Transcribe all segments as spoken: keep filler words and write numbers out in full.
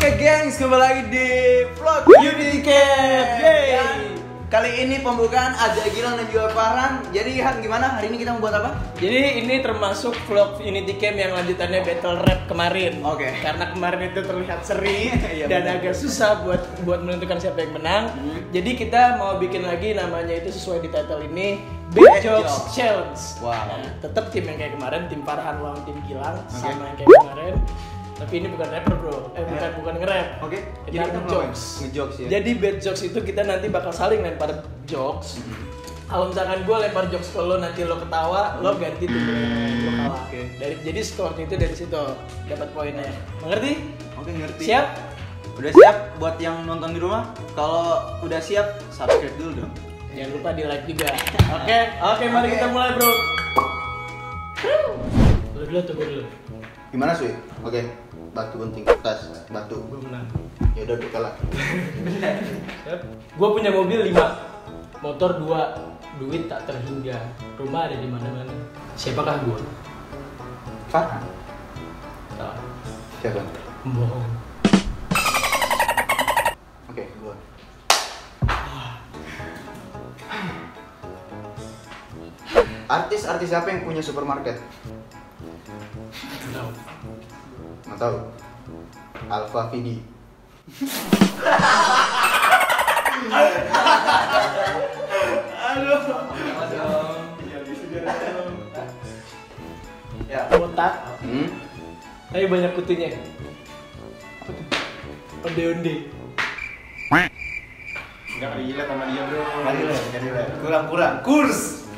Oke gengs, kembali lagi di vlog Unity Camp. Dan kali ini pembukaan ada Gilang dan juga Farhan. Jadi Han, gimana? Hari ini kita mau buat apa? Jadi ini termasuk vlog Unity Camp yang lanjutannya battle rap kemarin. Oke. Karena kemarin itu terlihat seri Iya, dan benar. agak susah buat buat menentukan siapa yang menang. Hmm. Jadi kita mau bikin lagi, namanya itu sesuai di title ini, Bad Bad Jokes Jokes. Challenge. Wow. Nah, tetap tim yang kayak kemarin, tim Farhan lawan tim Gilang, Oke. sama yang kayak kemarin. Tapi ini bukan rapper bro, eh bukan Eh. bukan nge-rap. Oke. Kita Jadi kita nge-jokes. Nge-jokes ya. Jadi bad jokes itu kita nanti bakal saling lempar jokes. Kalau misalkan gue lempar jokes ke lo, nanti lo ketawa, lo ganti tuh lo kalah. Oke. Dari jadi skornya itu dari situ dapat poinnya. Mengerti? Oke, ngerti. Siap? Udah siap buat yang nonton di rumah? Kalau udah siap, subscribe dulu dong. Jangan lupa di like juga. Oke, oke, mari Oke. kita mulai bro. Lo dulu atau gue dulu? Gimana sih? Oke. Batu penting. Tas, batu. Gue menang. Ya udah gue kalah. Gue punya mobil lima, motor dua, duit tak terhingga, rumah ada di mana-mana. Siapakah gue? Farhan. Salah. Siapa? Bohong. Oke, gua. Artis-artis siapa yang punya supermarket? Tahu. Nggak tahu. Alfa Vidi. Aduh. Ya. Botak, Hmm? tapi banyak kutunya. Onde-onde. Enggak relate sama dia bro. Nggak relate, nggak relate. Kurang-kurang. Kurs.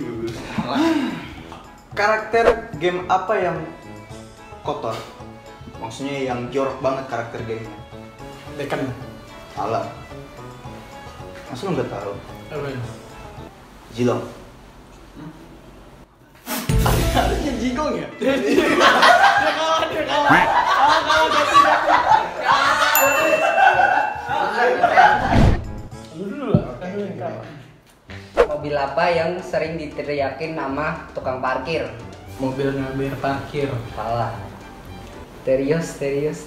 Karakter game apa yang kotor? Maksudnya yang jorok banget karakter gamenya. Tekan. Salah. Masa lu nggak tahu? Apa ya? Jilong. Harusnya jigong ya? Dia kalah, dia kalah. Kalah, kalah, ganti, ganti. Lu dulu lah, kan lu yang kalah. Mobil apa yang sering diteriakin nama tukang parkir? Mobil nggak bayar parkir. Salah. Terios, terios.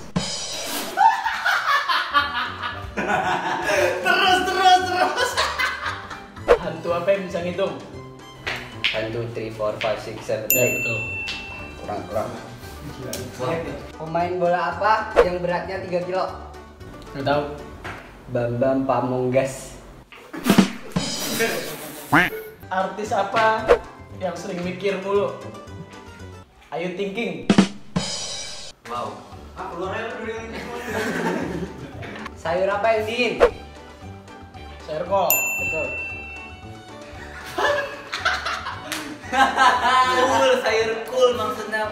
Terus, terus, terus. Hantu apa yang bisa ngitung? One, two, three, four, five, six, seven, Ya eight. betul. Kurang, kurang. Pemain bola apa yang beratnya tiga kilo? Nggak tahu. Bambang Pamunggas. Artis apa yang sering mikir mulu? Ayu Thinking. Wow. Ah, keluar aja dulu yang Sayur apa yang dingin? Sayur kol. Betul. Cool, sayur cool maksudnya.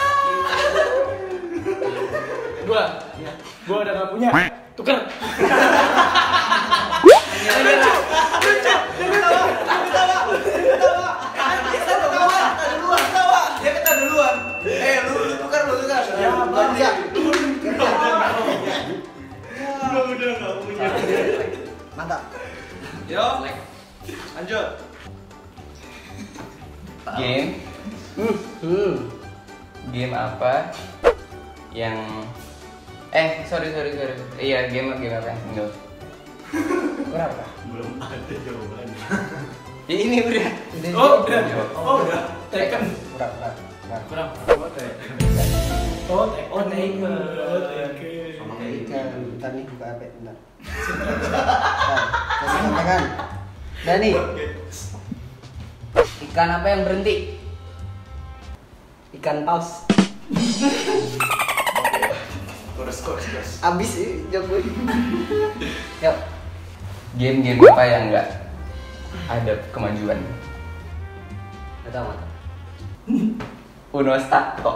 Gua, gua udah nggak punya. Tukar. Dia kata duluan. Eh, lu lu tukar lu tukar. Ya, Bang. Kerja. Gua udah enggak punya. Mantap. Yo. Lanjut. Game Hmm. game apa yang eh sorry sorry sorry iya game game apa yang single Kurang, kurang. Belum ada jawabannya. ya ini udah Udah, Oh, udah. udah. Oh, udah. Tekken. Kurang, kurang. kurang. Kurang. Apa teh? Oh, Tekken. Oh, Tekken. Sama kayak gitu. Kan, bentar nih buka H P, bentar. Bentar, kasih tangan. Udah nih. Ikan apa yang berhenti? Ikan paus. Kurs kurs kurs. Abis sih jago. Yuk. game game apa yang enggak ada kemajuan Gak tau, gak tau. Uno Stato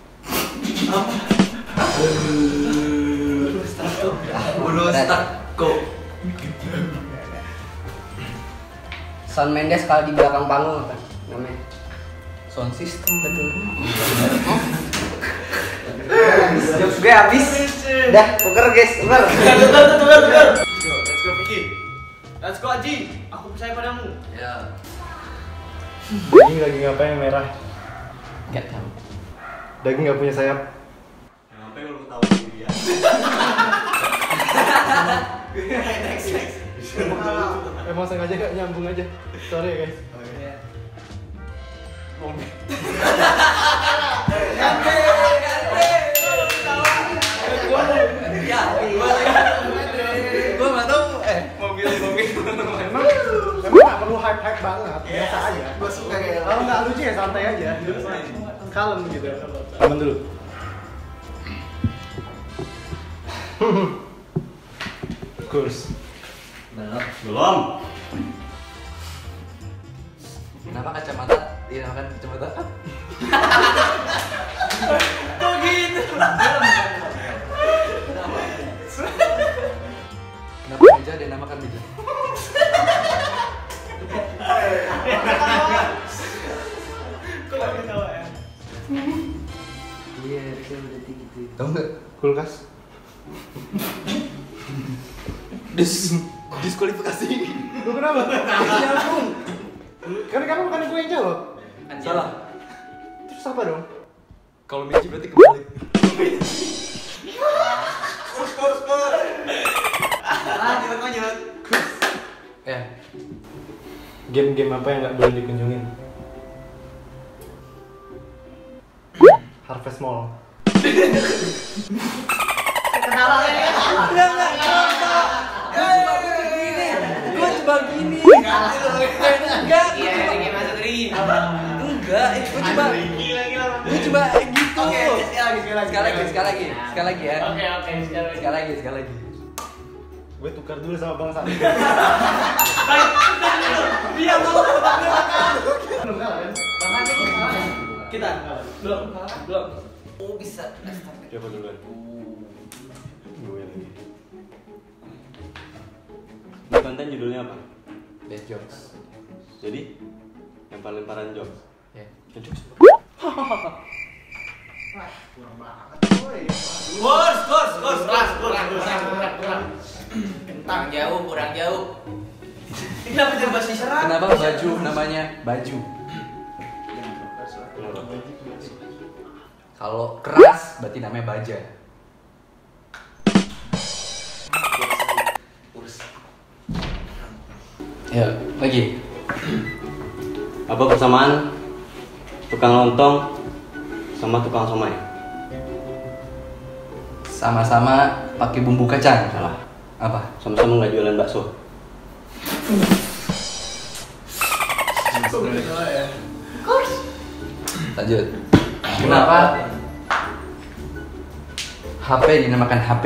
Uno stuck kok. Shawn Mendes kalau di belakang panggung apa namanya? sound system Betul. Jokes gue habis. Dah, tuker guys, tuker. Tukar, tukar, tukar, tukar. Yo, let's go Vicky. Let's go Aji. Aku percaya padamu. Ya. Daging lagi ngapain yang merah? nggak tahu Daging nggak punya sayap. Ngapain kalau tahu dia? Next, next. Emang sengaja gak nyambung aja. Sorry ya guys. Ya, gua gua nggak tahu. Eh, mobil mobil. Emang emang gak perlu hype-hype banget, biasa aja. Gua suka kayak Kalau nggak lucu ya santai aja. Kalem gitu. Aman dulu. Kurs. Belum. Kenapa kacamata? Dinamakan kacamata? Kok gitu? Kenapa meja dinamakan meja? Kok lagi ketawa ya? Iya, itu berarti gitu. Tahu nggak? Kulkas. Dis diskualifikasi. Lu kenapa? Nyambung. Kan kamu bukan gue yang jawab. Salah. Terus apa dong? Kalau meja berarti kebalik. kurs kurs kurs. Lanjut lanjut. Ya. Game-game apa yang nggak boleh dikunjungin? Harvest Mall. Gue coba gini. Enggak. Iya, ini masa tadi. Enggak, itu gue coba. Gue coba gitu. Oke, sekali lagi, sekali lagi. Sekali lagi, sekali lagi, sekali lagi ya. Oke, oke, sekarang. Sekali lagi, sekali lagi. Gue tukar dulu sama Bang Sandi. Dia mau dia makan. Belum kalah kan? Kita belum, belum. Oh, bisa. Coba duluan. Gue lagi. Ini konten judulnya apa? Dead jokes. Jadi lempar-lemparan jokes. Ya. Jokes. Kurs, kurs, kurs, kurs, kurang, kurang, kurang, kurang. Kurang jauh, kurang jauh. Ini kenapa jadi bahasa isyarat? Kenapa baju namanya baju? Kenapa? Kalau keras berarti namanya baja. Ya, lagi. Apa persamaan tukang lontong sama tukang somai? Sama-sama pakai bumbu kacang. Salah. Apa? Sama-sama nggak jualan bakso. Lanjut. Kenapa H P dinamakan H P?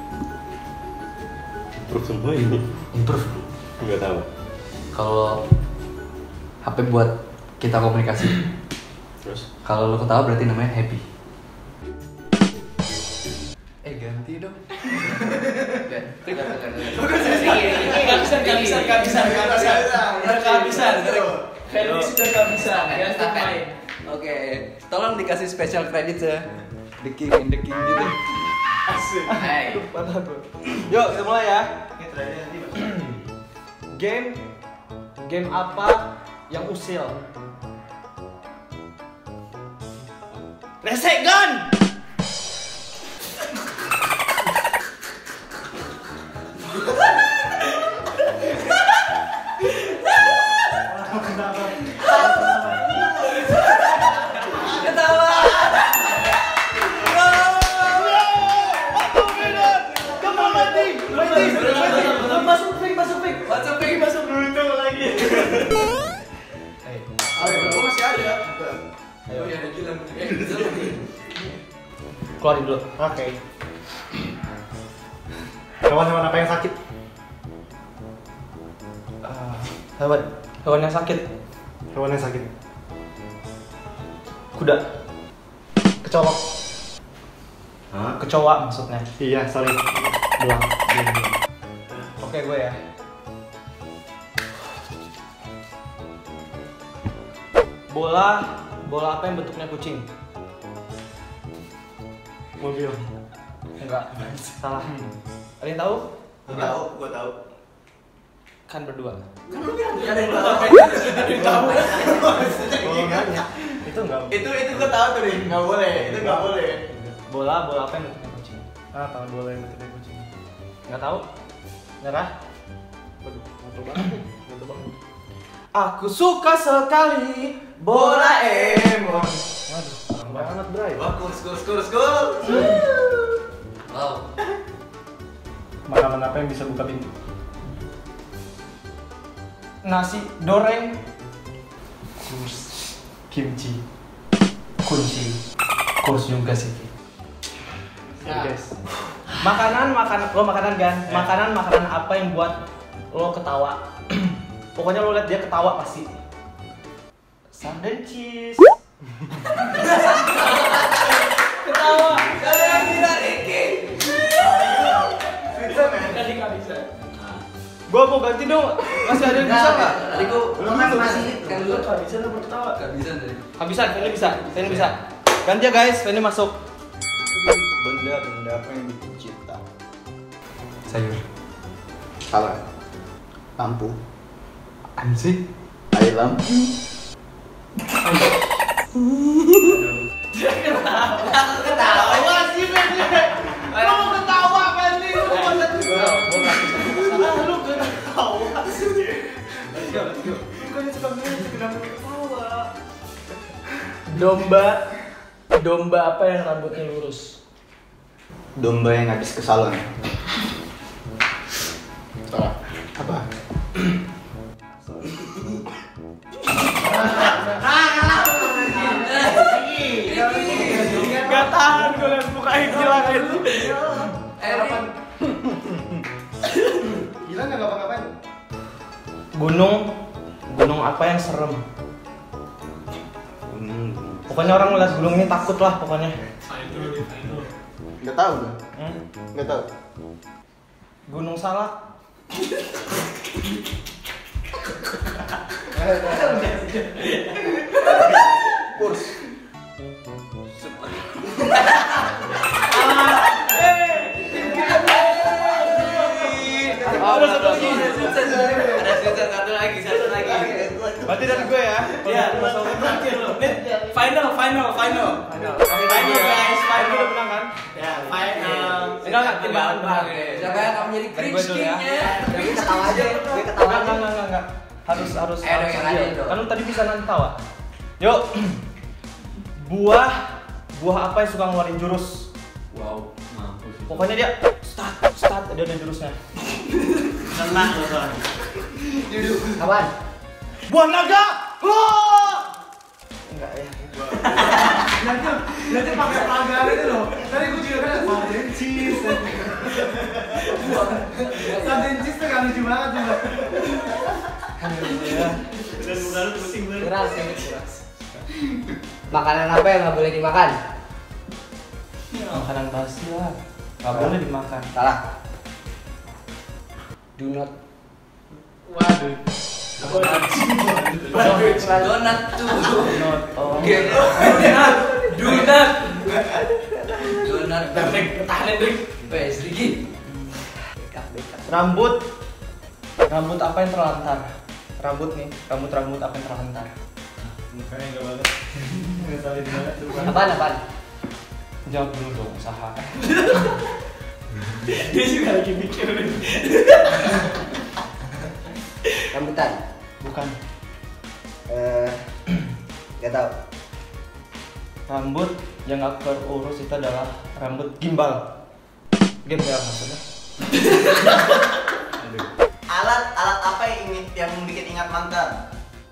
Terus semua ini. Improve. Nggak tahu. Kalau H P buat kita komunikasi. Terus? Kalau lo ketawa berarti namanya happy. Eh ganti dong. Kehabisan, kehabisan, kehabisan, kehabisan. Udah kehabisan. Ferdi sudah kehabisan. Ya, main. Oke, tolong dikasih special credit ya. The King and the King gitu. Asik. Hai. Yuk, kita mulai ya. Game game apa yang usil? Resek gun. Ketawa. Masuk ping, masuk ping. Masuk ping, masuk Dulu lagi. Ayo, masih ada. Ayo ya ada gila. Keluarin dulu. Oke. Hewan-hewan apa yang sakit? Hewan, hewan yang sakit. Hewan yang sakit. Kuda. Kecolok. Hah? Kecoa maksudnya. Iya, sorry. Belang. Oke, gue ya. Bola, bola apa yang bentuknya kucing? Mobil. Enggak. Salah. Ada yang tahu? Gua tahu, gua tahu. Kan berdua. Ada yang tahu. Kalau nanya, itu enggak. Itu itu gua tahu tuh, Rin. Enggak boleh. Itu enggak boleh. Bola, bola apa yang bentuknya kucing? Apa bola yang bentuknya kucing? Enggak tahu? Nyerah. Waduh, ngantuk banget nih. Ngantuk banget. Aku suka sekali bola Emon. Waduh, parah banget, Bray. Wah, kurs, kurs, kurs, kurs. Wow. Makanan apa yang bisa buka pintu? Nasi goreng. Kurs. Kimchi. Kunci. Kurs juga sih. Ya, guys. Makanan, makanan, lo makanan kan? Makanan, makanan apa yang buat lo ketawa? Pokoknya lo liat dia ketawa pasti. Sandwich cheese. Ketawa. Kalian tidak Riki. Tadi nggak bisa. Gua mau ganti dong. Masih ada yang bisa nggak? Tadi gua Mas masih kan Gua nggak bisa lo ketawa. Gak bisa tadi. Habisan, ini bisa, ini bisa. Ganti ya guys, ini masuk. Benda-benda apa yang bikin cinta? Sayur. Salah. Lampu. Anjing. Air lampu. Ketawa sih, Ben. Lo mau ketawa kan nih? Lo mau ketawa. Lu ketawa. Bukannya suka bilang kenapa ketawa? Domba. Domba apa yang rambutnya lurus? Domba yang habis ke salon. Salah. Apa? Gak tahan gue liat muka Gila kayak itu. Gila nggak ngapa-ngapain? Gunung. Gunung apa yang serem? Hmm. Pokoknya orang ngeliat gunung ini takut lah pokoknya. Gak tahu gak? Hmm? Gak tahu. Gunung Salak. Kurs. Ada satu lagi. Ada satu lagi, satu lagi. Berarti dari gue ya. Iya, masalah terakhir lo. Final, final, final. Final guys, final. Menang kan? Ya, final. Enggak, enggak, tim Bang, Bang. siapa yang akan menjadi Dari gue cringe dulu ya. king-nya? Gue ketawa aja, gue ketawa Enggak, aja. enggak, enggak, enggak. Harus harus Eh, harus yang adil. adil dong. Kan lu tadi bisa nanti tawa. Yuk. Buah buah apa yang suka ngeluarin jurus? Wow, mampus. Pokoknya dia start, start, dia ada jurusnya. Tenang lo, Son. Apaan? Buah naga! Wah! Enggak ya. Nanti nanti pakai pelanggaran itu loh. Tadi gue juga kan sandwich cheese. Sandwich cheese tuh kan lucu banget juga. Dan muka lu pusing banget. Keras ini keras. Makanan apa yang nggak boleh dimakan? Makanan basi lah. Enggak boleh dimakan. Salah. Donut. Waduh. Donat tuh. Not. Oh. Donat. Donat. Donat. Drik, pertahanin Drik. P S dikit. Backup backup. Rambut. Rambut apa yang terlantar? Rambut nih, rambut-rambut apa yang terlantar? Mukanya enggak banget. Enggak salah di mana tuh. Apaan apaan? Jawab dulu dong, usaha. Dia juga lagi mikir. Rambutan. Bukan. Eh, nggak tahu. Rambut yang gak terurus itu adalah rambut gimbal. Gimbal maksudnya. Alat alat apa yang ingin yang bikin ingat mantan?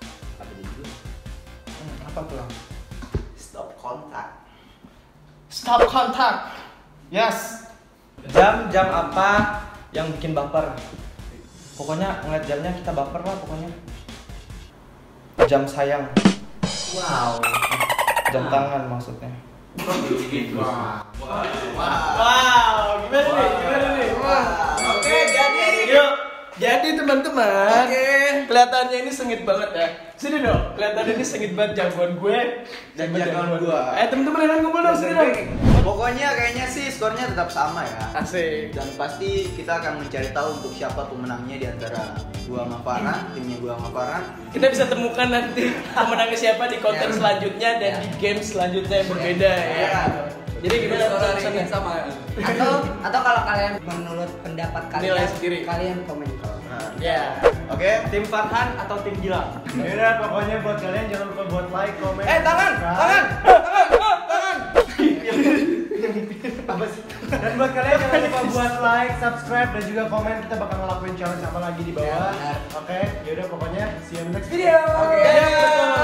Hmm, apa tuh? Stop kontak. Stop contact. Yes. Jam jam apa yang bikin baper? Pokoknya ngeliat jamnya kita baper lah pokoknya. Jam sayang. Wow. Jam tangan maksudnya. Wah. Wow, gimana nih? Gimana nih? Oke, jadi Yuk, jadi teman-teman. Oke. Kelihatannya ini sengit banget ya. Sini dong, kelihatannya ini sengit banget jagoan gue Dan jagoan gua. Eh teman-teman enak ngumpul dong sini dong. Pokoknya kayaknya sih skornya tetap sama ya. Asik. Dan pasti kita akan mencari tahu untuk siapa pemenangnya di antara gua sama Farhan, timnya gua sama Farhan. Kita bisa temukan nanti pemenangnya siapa di konten Ya. selanjutnya dan Ya. di game selanjutnya yang berbeda ya. Ya. Jadi gimana Kalau hari ini keputusannya? sama. Atau atau kalau kalian menurut pendapat kalian, Nilai sendiri. kalian komen di kolom. Nah, Ya. oke. Tim Farhan atau tim Gilang? Yaudah, pokoknya buat kalian jangan lupa buat like, komen. Eh tangan, subscribe. tangan, tangan, tangan. Apa sih? Dan buat kalian jangan lupa buat like, subscribe dan juga komen. Kita bakal ngelakuin challenge apa lagi di bawah. Ya, benar. Oke, yaudah pokoknya see you in the next video. Oke. Ya, betul.